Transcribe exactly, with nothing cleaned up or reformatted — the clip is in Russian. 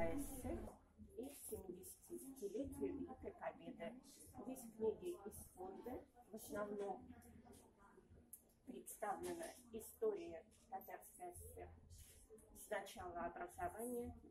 Великая ССР и семидесятилетию Великой Победы. Здесь книги из фонда. В основном представлена история Татарской ССР с начала образования